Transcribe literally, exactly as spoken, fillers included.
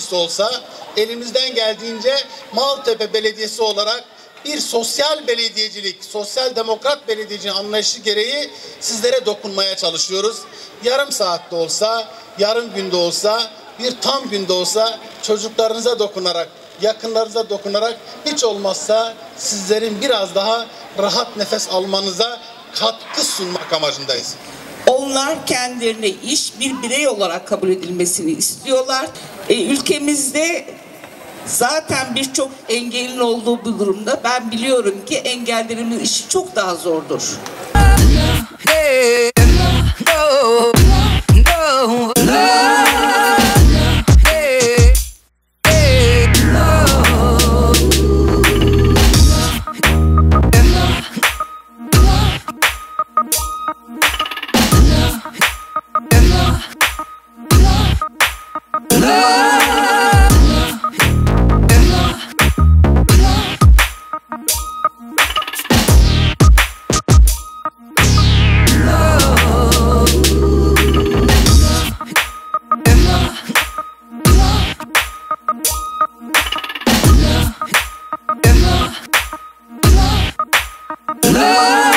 meclisi olsa elimizden geldiğince Maltepe Belediyesi olarak bir sosyal belediyecilik, sosyal demokrat belediyecilik anlayışı gereği sizlere dokunmaya çalışıyoruz. Yarım saatte olsa, yarım günde olsa, bir tam günde olsa çocuklarınıza dokunarak, yakınlarınıza dokunarak hiç olmazsa sizlerin biraz daha rahat nefes almanıza katkı sunmak amacındayız. Onlar kendilerine iş bir birey olarak kabul edilmesini istiyorlar. E, ülkemizde zaten birçok engelin olduğu bu durumda ben biliyorum ki engellerimiz işi çok daha zordur. Hey, no, no, no. Love.